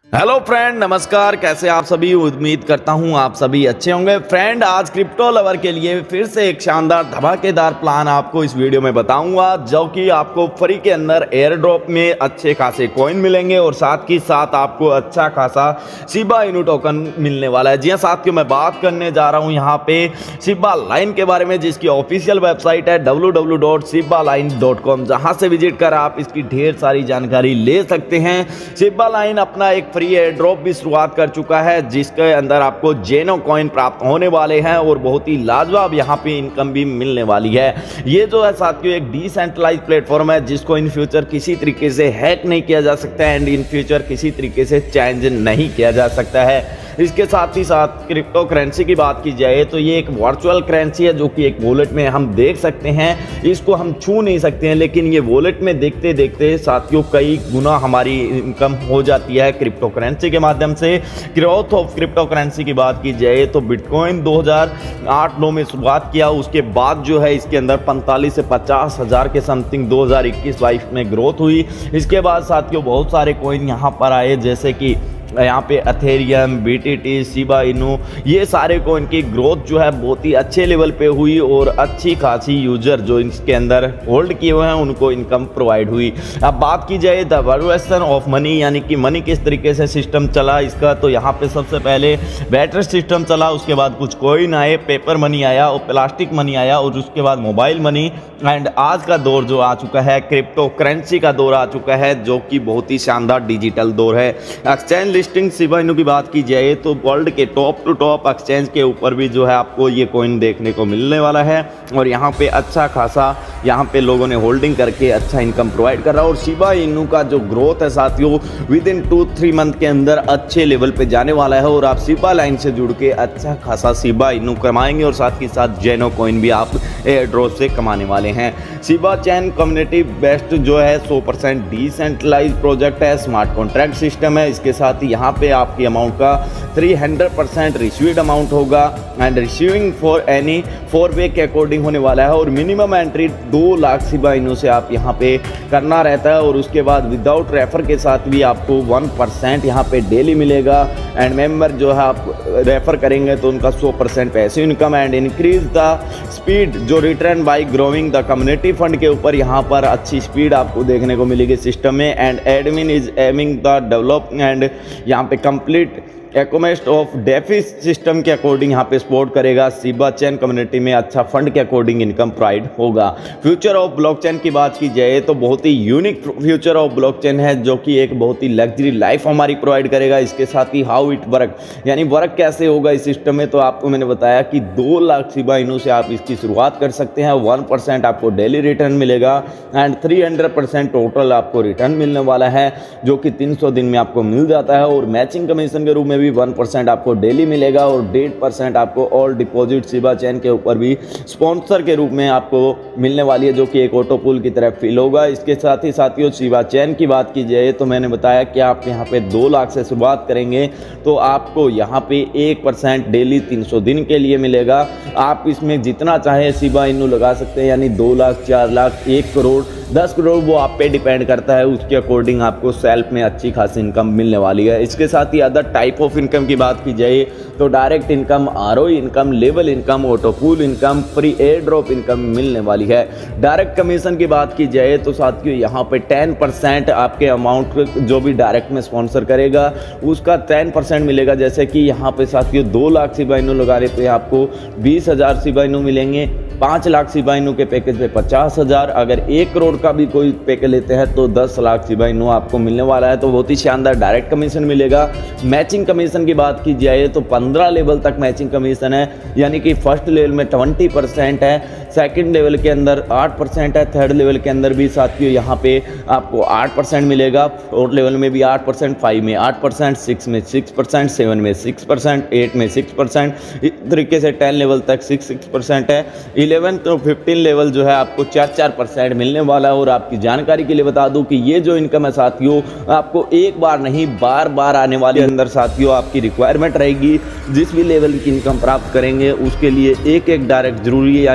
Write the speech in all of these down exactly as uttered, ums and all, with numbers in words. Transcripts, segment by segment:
Hello friend, नमस्कार। कैसे आप सभी? उम्मीद करता हूं आप सभी अच्छे होंगे। फ्रेंड, आज क्रिप्टो लवर के लिए फिर से एक शानदार धमाकेदार प्लान आपको इस वीडियो में बताऊंगा, जो कि आपको फ्री के अंदर एयर ड्रॉप में अच्छे खासे कॉइन मिलेंगे और साथ ही साथ आपको अच्छा खासा शिबा इनू टोकन मिलने वाला है। जी हाँ साथियों, मैं बात करने जा रहा हूँ यहाँ पे शिबा लाइन के बारे में, जिसकी ऑफिशियल वेबसाइट है W W W dot Shiba line dot com, जहाँ से विजिट कर आप इसकी ढेर सारी जानकारी ले सकते हैं। शिबा लाइन अपना एक फ्री एयर ड्रॉप भी शुरुआत कर चुका है, जिसके अंदर आपको जेनो कॉइन प्राप्त होने वाले हैं और बहुत ही लाजवाब यहाँ पे इनकम भी मिलने वाली है। ये जो है साथियों एक डिसेंट्रलाइज प्लेटफॉर्म है, जिसको इन फ्यूचर किसी तरीके से हैक नहीं किया जा सकता है एंड इन फ्यूचर किसी तरीके से चेंज नहीं किया जा सकता है। इसके साथ ही साथ क्रिप्टो करेंसी की बात की जाए तो ये एक वर्चुअल करेंसी है, जो कि एक वॉलेट में हम देख सकते हैं। इसको हम छू नहीं सकते हैं, लेकिन ये वॉलेट में देखते देखते साथियों कई गुना हमारी इनकम हो जाती है क्रिप्टो करेंसी के माध्यम से। ग्रोथ ऑफ क्रिप्टो करेंसी की बात की जाए तो बिटकॉइन दो हज़ार आठ नौ में शुरुआत किया, उसके बाद जो है इसके अंदर पैंतालीस से पचास हज़ार के समथिंग दो हज़ार इक्कीस बाईस में ग्रोथ हुई। इसके बाद साथियों बहुत सारे कॉइन यहाँ पर आए, जैसे कि यहाँ पे अथेरियम, बीटीटी, शिबा इनू, ये सारे को इनकी ग्रोथ जो है बहुत ही अच्छे लेवल पे हुई और अच्छी खासी यूजर जो इसके अंदर होल्ड किए हुए हैं उनको इनकम प्रोवाइड हुई। अब बात की जाए द वैल्यूएशन ऑफ मनी, यानी कि मनी किस तरीके से सिस्टम चला इसका, तो यहाँ पे सबसे पहले बैटर सिस्टम चला, उसके बाद कुछ कॉइन आए, पेपर मनी आया और प्लास्टिक मनी आया और उसके बाद मोबाइल मनी एंड आज का दौर जो आ चुका है क्रिप्टो करेंसी का दौर आ चुका है, जो कि बहुत ही शानदार डिजिटल दौर है। एक्सचेंज लिस्टिंग शिबा इनू की बात की जाए तो वर्ल्ड के टॉप टू टॉप एक्सचेंज के ऊपर भी जो है आपको ये कॉइन देखने को मिलने वाला है और यहाँ पे अच्छा खासा यहाँ पे लोगों ने होल्डिंग करके अच्छा इनकम प्रोवाइड कर रहा है। और शिबा इनू का जो ग्रोथ है साथियों within two three month के अंदर अच्छे लेवल पे जाने वाला है और आप शिबा लाइन से जुड़ के अच्छा खासा शिबा इनू कमाएंगे और साथ ही साथ जेनो कॉइन भी आप एयर ड्रॉप से कमाने वाले हैं। शिबा चैन कम्युनिटी बेस्ट जो है सौ परसेंट डिसेंट्रलाइज प्रोजेक्ट है, स्मार्ट कॉन्ट्रैक्ट सिस्टम है। इसके साथ ही यहाँ पे आपकी अमाउंट का तीन सौ परसेंट रिसीव्ड अमाउंट होगा and receiving for any four way के अकॉर्डिंग होने वाला है और मिनिमम एंट्री दो लाख शिबा इनू से आप यहाँ पे करना रहता है और उसके बाद विदाउट रेफर के साथ भी आपको वन परसेंट यहाँ पे डेली मिलेगा एंड मेंबर जो है आप रेफर करेंगे तो उनका सौ percent passive income and increase the speed जो return by growing the community fund के ऊपर यहाँ पर अच्छी स्पीड आपको देखने को मिलेगी सिस्टम में and admin is aiming the develop and यहाँ पे complete ecosystem of DeFi system के अकॉर्डिंग यहाँ पे सपोर्ट करेगा। शिबा चैन कम्युनिटी में अच्छा फंड के अकॉर्डिंग इनकम प्रोवाइड होगा। फ्यूचर ऑफ ब्लॉकचेन की बात की जाए तो बहुत ही यूनिक फ्यूचर ऑफ ब्लॉकचेन है, जो कि एक बहुत ही लग्जरी लाइफ हमारी प्रोवाइड करेगा। इसके साथ ही हाउ इट वर्क, यानी वर्क कैसे होगा इस सिस्टम में, तो आपको मैंने बताया कि दो लाख शिबा इनू से आप इसकी शुरुआत कर सकते हैं। वन परसेंट आपको डेली रिटर्न मिलेगा and three hundred percent total आपको रिटर्न मिलने वाला है, जो कि तीन सौ दिन में आपको मिल जाता है और मैचिंग कमीशन के रूप में भी वन परसेंट आपको डेली मिलेगा और डेढ़ परसेंट आपको ऑल डिपॉजिट शिबा चैन के ऊपर भी स्पॉन्सर के रूप में आपको मिलने वाली है, जो कि एक ऑटो पूल की तरह फील होगा। इसके साथ ही साथियों शिबा चैन की बात की जाए तो मैंने बताया कि आप यहाँ पे दो लाख से शुरुआत करेंगे तो आपको यहाँ पे एक परसेंट डेली तीन सौ दिन के लिए मिलेगा। आप इसमें जितना चाहे शिबा इनू लगा सकते हैं, यानी दो लाख, चार लाख, एक करोड़, दस करोड़, वो आप पे डिपेंड करता है। उसके अकॉर्डिंग आपको सेल्फ में अच्छी खासी इनकम मिलने वाली है। इसके साथ ही अदर टाइप ऑफ इनकम की बात की जाए तो direct income, RO income, level income, auto pool income, free air drop income मिलने वाली है। डायरेक्ट कमीशन की बात की जाए तो साथियों यहाँ पे टेन परसेंट आपके अमाउंट जो भी डायरेक्ट में स्पॉन्सर करेगा उसका टेन परसेंट मिलेगा। जैसे कि यहाँ पे साथियों दो लाख शिबा इनू लगा रहे पे आपको बीस हजार शिबा इनू मिलेंगे, पाँच लाख शिबा इनू के पैकेज पे पचास हजार, अगर एक करोड़ का भी कोई पैकेज लेते हैं तो दस लाख शिबा इनू आपको मिलने वाला है। तो बहुत ही शानदार डायरेक्ट कमीशन मिलेगा। मैचिंग कमीशन की बात की जाए तो पंद्रह लेवल तक मैचिंग कमीशन है, यानी कि फर्स्ट लेवल में ट्वेंटी परसेंट है, सेकंड लेवल के अंदर आठ परसेंट है, थर्ड लेवल के अंदर भी साथियों यहाँ पे आपको आठ परसेंट मिलेगा, फोर्थ लेवल में भी आठ परसेंट, फाइव में आठ परसेंट, सिक्स में सिक्स परसेंट, सेवन में सिक्स परसेंट, एट में सिक्स परसेंट, इस तरीके से टेन लेवल तक सिक्स सिक्स परसेंट है। इलेवन तो फिफ्टीन लेवल जो है आपको चार चार परसेंट मिलने वाला है। और आपकी जानकारी के लिए बता दूं कि ये जो इनकम है साथियों आपको एक बार नहीं बार बार आने वाले अंदर साथियों आपकी रिक्वायरमेंट रहेगी। जिस भी लेवल की इनकम प्राप्त करेंगे उसके लिए एक एक डायरेक्ट जरूरी है, यानी पंद्रह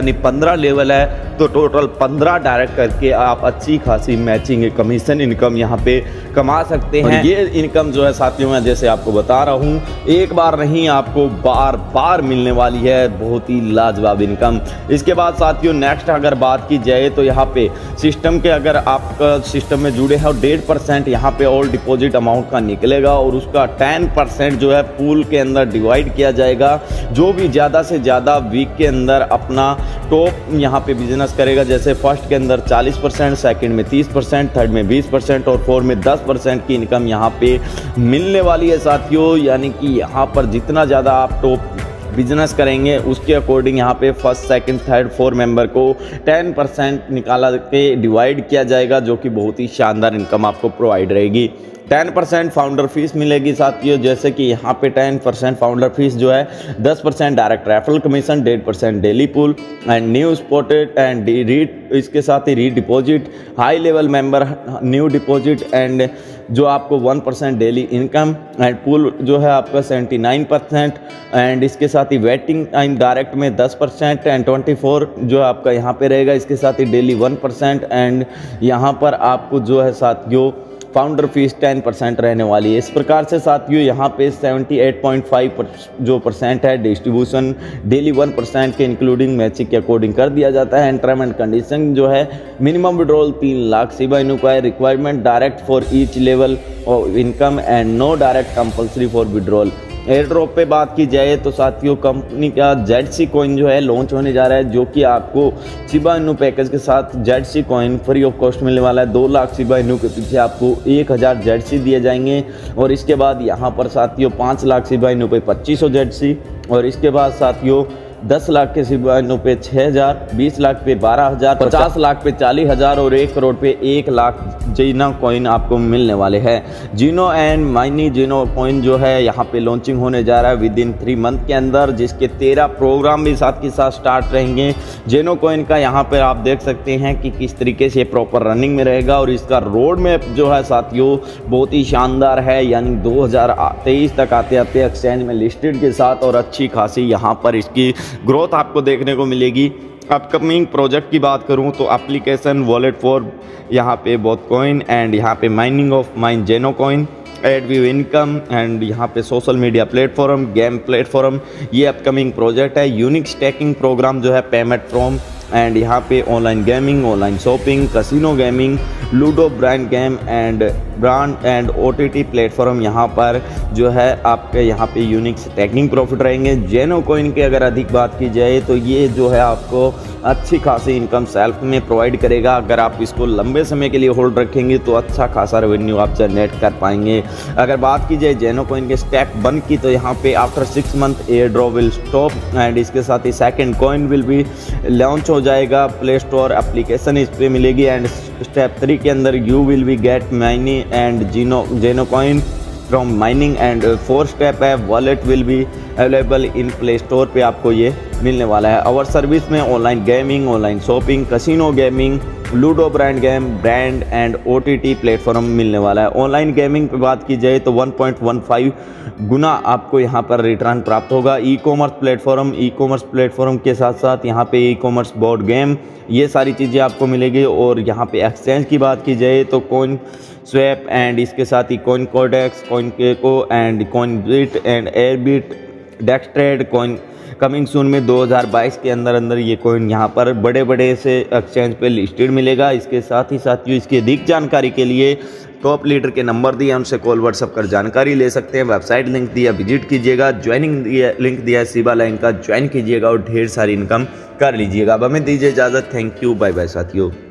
पंद्रह लेवल है तो टोटल पंद्रह डायरेक्ट करके आप अच्छी खासी मैचिंग कमीशन इनकम यहाँ पे कमा सकते हैं। ये इनकम जो है साथियों मैं जैसे आपको बता रहा हूँ एक बार नहीं आपको बार बार मिलने वाली है, बहुत ही लाजवाब इनकम। इसके बाद साथियों नेक्स्ट अगर बात की जाए तो यहाँ पे सिस्टम के अगर आप सिस्टम में जुड़े हैं डेढ़ परसेंट यहाँ पे ऑल डिपॉजिट अमाउंट का निकलेगा और उसका टेन परसेंट जो है पूल के अंदर डिवाइड किया जाएगा। जो भी ज़्यादा से ज़्यादा वीक के अंदर अपना टॉप यहाँ पे बिजनेस करेगा, जैसे फर्स्ट के अंदर चालीस परसेंट, सेकंड में तीस परसेंट, थर्ड में बीस परसेंट और फोर्थ में दस परसेंट की इनकम यहाँ पे मिलने वाली है साथियों। यानी कि यहाँ पर जितना ज़्यादा आप टॉप बिजनेस करेंगे उसके अकॉर्डिंग यहाँ पे first second third four member को टेन परसेंट निकाला के डिवाइड किया जाएगा, जो कि बहुत ही शानदार इनकम आपको प्रोवाइड रहेगी। टेन परसेंट फाउंडर फीस मिलेगी साथियों, जैसे कि यहाँ पे टेन परसेंट फाउंडर फीस जो है दस परसेंट डायरेक्ट रेफरल कमीशन, डेढ़ percent daily pool and new spotted and read, इसके साथ ही redeposit, high level member new deposit and जो आपको one percent daily income and pool जो है आपका सेवेंटी नाइन परसेंट एंड इसके साथ ही वेटिंग टाइम डायरेक्ट में दस परसेंट एंड ट्वेंटी फोर जो आपका यहाँ पे रहेगा। इसके साथ ही डेली वन परसेंट एंड यहाँ पर आपको जो है साथियों फाउंडर फीस टेन परसेंट रहने वाली है। इस प्रकार से साथियों यहाँ पे अठहत्तर पॉइंट पाँच जो परसेंट है डिस्ट्रीब्यूशन डेली वन परसेंट के इंक्लूडिंग मैचिंग के अकॉर्डिंग कर दिया जाता है। एंट्रमेंट कंडीशन जो है मिनिमम विड्रॉल तीन lakh Shiba inquire, requirement direct for each level of income and no direct compulsory for withdrawal. Airdrop पे बात की जाए तो साथियों कंपनी का जेडसी कॉइन जो है लॉन्च होने जा रहा है, जो कि आपको शिबा इनू पैकेज के साथ ZC coin free of cost मिलने वाला है। दो लाख शिबा इनू के पीछे आपको एक हज़ार जेडसी दिए जाएंगे और इसके बाद यहाँ पर साथियों पाँच लाख शिबा इनू पे पच्चीस सौ जेडसी और इसके बाद साथियों दस लाख के शिबा इनू पे छः हज़ार, बीस लाख पे बारह हज़ार, पचास लाख पे चालीस हज़ार और एक करोड़ पे एक लाख जीनो कॉइन आपको मिलने वाले हैं। जीनो एंड माइनी जीनो कॉइन जो है यहाँ पे लॉन्चिंग होने जा रहा है विद इन थ्री मंथ के अंदर, जिसके तेरह प्रोग्राम भी साथ के साथ स्टार्ट रहेंगे। जीनो कॉइन का यहाँ पर आप देख सकते हैं कि किस तरीके से प्रॉपर रनिंग में रहेगा और इसका रोड मैप जो है साथियों बहुत ही शानदार है। यानी दो हज़ार तेईस तक आते आते एक्सचेंज में लिस्टेड के साथ और अच्छी खासी यहाँ पर इसकी ग्रोथ आपको देखने को मिलेगी। अपकमिंग प्रोजेक्ट की बात करूं तो एप्लीकेशन वॉलेट फॉर यहाँ पे बोथ कॉइन एंड यहाँ पे mining of mine Jeno coin, ad view income and यहाँ पे social media platform, game platform, ये अपकमिंग प्रोजेक्ट है। यूनिक स्टैकिंग प्रोग्राम जो है पेमेंट फ्रॉम एंड यहाँ पे online gaming, online shopping, casino gaming, ludo brand game and brand and OTT platform यहाँ पर जो है आपके यहाँ पे यूनिक स्टैकिंग प्रॉफिट रहेंगे। जेनो कॉइन की अगर अधिक बात की जाए तो ये जो है आपको अच्छी खासी इनकम सेल्फ में प्रोवाइड करेगा। अगर आप इसको लंबे समय के लिए होल्ड रखेंगे तो अच्छा खासा रेवेन्यू आप जनरेट कर पाएंगे। अगर बात की जाए जेनो कॉइन के स्टेप वन की तो यहाँ पे after six month airdrop will stop and इसके साथ ही second coin will be launch हो जाएगा, प्ले स्टोर एप्लीकेशन इस पर मिलेगी एंड स्टेप थ्री के अंदर you will be get mini and Gino Jeno coin from mining and four step है wallet will be available in play store पे आपको ये मिलने वाला है। और सर्विस में online gaming, online shopping, casino gaming, ludo brand game, brand and OTT platform मिलने वाला है। ऑनलाइन गेमिंग पे बात की जाए तो वन पॉइंट वन फाइव गुना आपको यहाँ पर रिटर्न प्राप्त होगा। E commerce platform, e commerce platform के साथ साथ यहाँ पे ई कॉमर्स बोर्ड गेम, ये सारी चीज़ें आपको मिलेगी। और यहाँ पे एक्सचेंज की बात की जाए तो कॉइन स्वैप एंड इसके साथ ही coin codex, coin gecko and coin bit and air bit, dex trade coin coming soon में दो हज़ार बाईस के अंदर अंदर ये कॉइन यहाँ पर बड़े बड़े से एक्सचेंज पे लिस्टेड मिलेगा। इसके साथ ही साथ इसकी अधिक जानकारी के लिए टॉप लीडर के नंबर दिए, उनसे कॉल व्हाट्सअप कर जानकारी ले सकते हैं। वेबसाइट लिंक दिया, विजिट कीजिएगा। ज्वाइनिंग दिया लिंक दिया है शिबा लाइन का, ज्वाइन कीजिएगा और ढेर सारी इनकम कर लीजिएगा। अब हमें दीजिए इजाज़त। थैंक यू, बाय बाय साथियों।